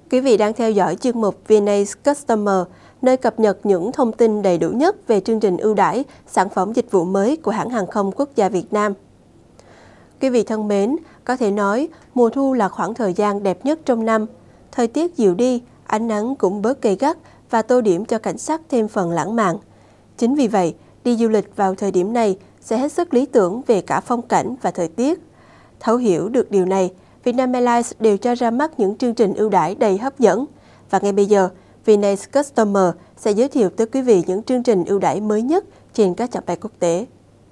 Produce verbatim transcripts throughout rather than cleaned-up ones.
Quý vị đang theo dõi chuyên mục vê en a Customer, nơi cập nhật những thông tin đầy đủ nhất về chương trình ưu đãi, sản phẩm dịch vụ mới của hãng hàng không quốc gia Việt Nam. Quý vị thân mến, có thể nói mùa thu là khoảng thời gian đẹp nhất trong năm. Thời tiết dịu đi, ánh nắng cũng bớt gay gắt và tô điểm cho cảnh sắc thêm phần lãng mạn. Chính vì vậy, đi du lịch vào thời điểm này sẽ hết sức lý tưởng về cả phong cảnh và thời tiết. Thấu hiểu được điều này, Vietnam Airlines đều cho ra mắt những chương trình ưu đãi đầy hấp dẫn. Và ngay bây giờ, vê en a Customer sẽ giới thiệu tới quý vị những chương trình ưu đãi mới nhất trên các chặng bay quốc tế.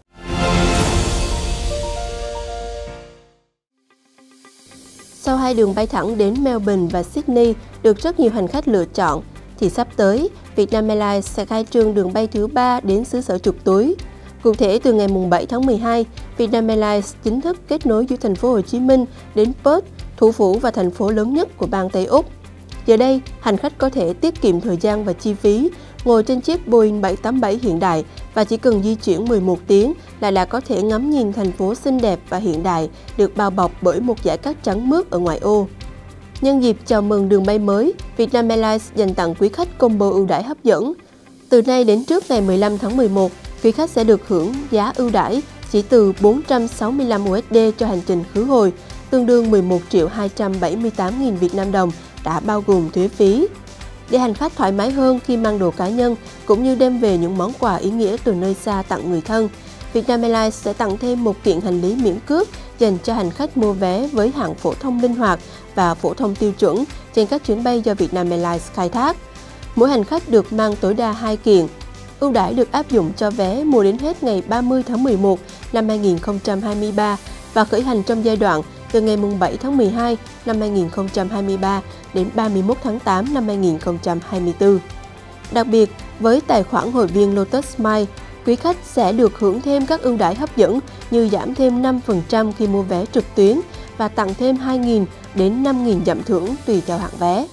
Sau hai đường bay thẳng đến Melbourne và Sydney được rất nhiều hành khách lựa chọn, thì sắp tới, Vietnam Airlines sẽ khai trương đường bay thứ ba đến xứ sở chuột túi. Cụ thể, từ ngày bảy tháng mười hai, Vietnam Airlines chính thức kết nối giữa thành phố Hồ Chí Minh đến Perth, thủ phủ và thành phố lớn nhất của bang Tây Úc. Giờ đây, hành khách có thể tiết kiệm thời gian và chi phí, ngồi trên chiếc Boeing bảy tám bảy hiện đại và chỉ cần di chuyển mười một tiếng là đã có thể ngắm nhìn thành phố xinh đẹp và hiện đại được bao bọc bởi một dải cát trắng mướt ở ngoại ô. Nhân dịp chào mừng đường bay mới, Vietnam Airlines dành tặng quý khách combo ưu đãi hấp dẫn. Từ nay đến trước ngày mười lăm tháng mười một, quý khách sẽ được hưởng giá ưu đãi chỉ từ bốn trăm sáu mươi lăm đô la cho hành trình khứ hồi, tương đương mười một triệu hai trăm bảy mươi tám nghìn Việt Nam đồng đã bao gồm thuế phí. Để hành khách thoải mái hơn khi mang đồ cá nhân cũng như đem về những món quà ý nghĩa từ nơi xa tặng người thân, Vietnam Airlines sẽ tặng thêm một kiện hành lý miễn cước dành cho hành khách mua vé với hạng phổ thông linh hoạt và phổ thông tiêu chuẩn trên các chuyến bay do Vietnam Airlines khai thác. Mỗi hành khách được mang tối đa hai kiện. Ưu đãi được áp dụng cho vé mua đến hết ngày ba mươi tháng mười một năm hai nghìn không trăm hai mươi ba và khởi hành trong giai đoạn từ ngày bảy tháng mười hai năm hai nghìn không trăm hai mươi ba đến ba mươi mốt tháng tám năm hai nghìn không trăm hai mươi tư. Đặc biệt, với tài khoản hội viên Lotus Miles, quý khách sẽ được hưởng thêm các ưu đãi hấp dẫn như giảm thêm năm phần trăm khi mua vé trực tuyến và tặng thêm hai nghìn đến năm nghìn dặm thưởng tùy theo hạng vé.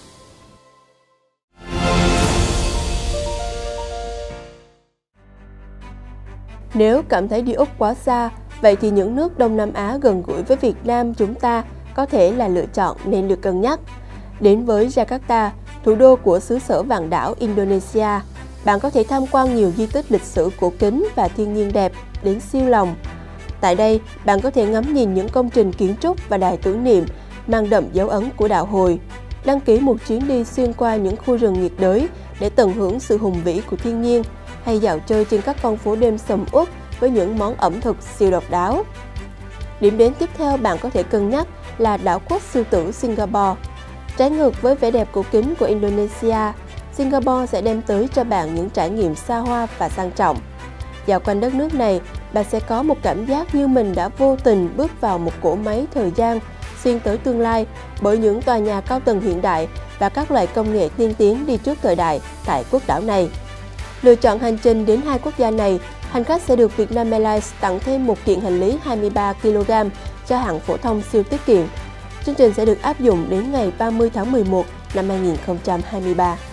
Nếu cảm thấy đi Úc quá xa, vậy thì những nước Đông Nam Á gần gũi với Việt Nam chúng ta có thể là lựa chọn nên được cân nhắc. Đến với Jakarta, thủ đô của xứ sở vàng đảo Indonesia, bạn có thể tham quan nhiều di tích lịch sử cổ kính và thiên nhiên đẹp đến siêu lòng. Tại đây, bạn có thể ngắm nhìn những công trình kiến trúc và đài tưởng niệm mang đậm dấu ấn của đạo Hồi, đăng ký một chuyến đi xuyên qua những khu rừng nhiệt đới để tận hưởng sự hùng vĩ của thiên nhiên, hay dạo chơi trên các con phố đêm sầm uất với những món ẩm thực siêu độc đáo. Điểm đến tiếp theo bạn có thể cân nhắc là đảo quốc sư tử Singapore. Trái ngược với vẻ đẹp cổ kính của Indonesia, Singapore sẽ đem tới cho bạn những trải nghiệm xa hoa và sang trọng. Dạo quanh đất nước này, bạn sẽ có một cảm giác như mình đã vô tình bước vào một cỗ máy thời gian xuyên tới tương lai bởi những tòa nhà cao tầng hiện đại và các loại công nghệ tiên tiến đi trước thời đại tại quốc đảo này. Lựa chọn hành trình đến hai quốc gia này, hành khách sẽ được Vietnam Airlines tặng thêm một kiện hành lý hai mươi ba ki lô gam cho hạng phổ thông siêu tiết kiệm. Chương trình sẽ được áp dụng đến ngày ba mươi tháng mười một năm hai nghìn không trăm hai mươi ba.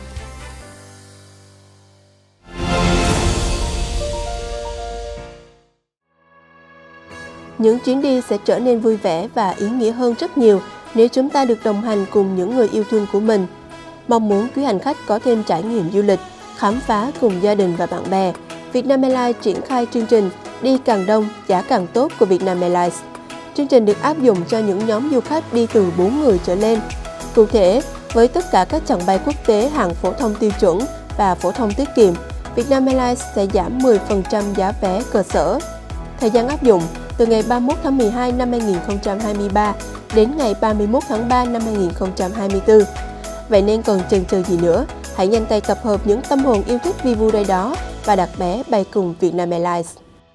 Những chuyến đi sẽ trở nên vui vẻ và ý nghĩa hơn rất nhiều nếu chúng ta được đồng hành cùng những người yêu thương của mình. Mong muốn quý hành khách có thêm trải nghiệm du lịch, khám phá cùng gia đình và bạn bè, Vietnam Airlines triển khai chương trình Đi càng đông, giá càng tốt của Vietnam Airlines. Chương trình được áp dụng cho những nhóm du khách đi từ bốn người trở lên. Cụ thể, với tất cả các chặng bay quốc tế hạng phổ thông tiêu chuẩn và phổ thông tiết kiệm, Vietnam Airlines sẽ giảm mười phần trăm giá vé cơ sở. Thời gian áp dụng từ ngày ba mươi mốt tháng mười hai năm hai nghìn không trăm hai mươi ba đến ngày ba mươi mốt tháng ba năm hai nghìn không trăm hai mươi tư. Vậy nên còn chần chừ gì nữa, hãy nhanh tay tập hợp những tâm hồn yêu thích vi vu đây đó và đặt vé bay cùng Vietnam Airlines.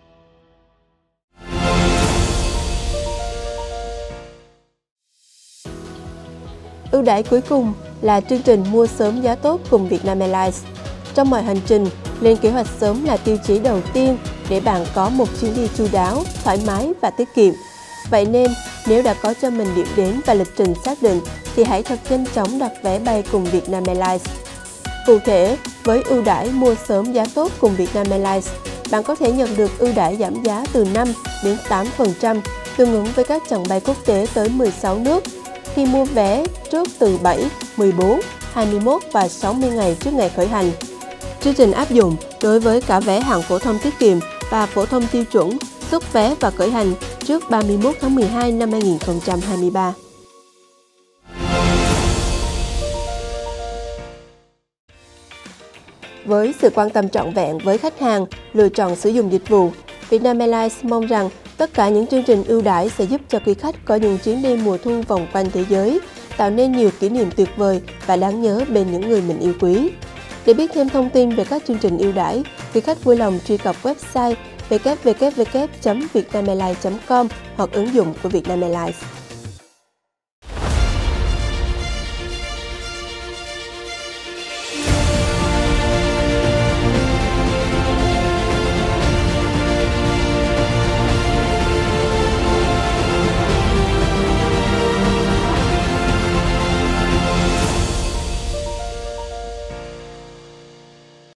Ưu đãi cuối cùng là chương trình mua sớm giá tốt cùng Vietnam Airlines. Trong mọi hành trình, lên kế hoạch sớm là tiêu chí đầu tiên để bạn có một chuyến đi chu đáo, thoải mái và tiết kiệm. Vậy nên, nếu đã có cho mình điểm đến và lịch trình xác định, thì hãy thật nhanh chóng đặt vé bay cùng Vietnam Airlines. Cụ thể, với ưu đãi mua sớm giá tốt cùng Vietnam Airlines, bạn có thể nhận được ưu đãi giảm giá từ năm đến tám phần trăm, tương ứng với các chặng bay quốc tế tới mười sáu nước. khi mua vé trước từ bảy, mười bốn, hai mươi mốt và sáu mươi ngày trước ngày khởi hành. Chương trình áp dụng đối với cả vé hạng phổ thông tiết kiệm và phổ thông tiêu chuẩn, xuất vé và khởi hành trước ba mươi mốt tháng mười hai năm hai nghìn không trăm hai mươi ba. Với sự quan tâm trọn vẹn với khách hàng lựa chọn sử dụng dịch vụ, Vietnam Airlines mong rằng tất cả những chương trình ưu đãi sẽ giúp cho quý khách có những chuyến đi mùa thu vòng quanh thế giới, tạo nên nhiều kỷ niệm tuyệt vời và đáng nhớ bên những người mình yêu quý. Để biết thêm thông tin về các chương trình ưu đãi, quý khách vui lòng truy cập website w w w chấm vietnamairlines chấm com hoặc ứng dụng của Vietnam Airlines.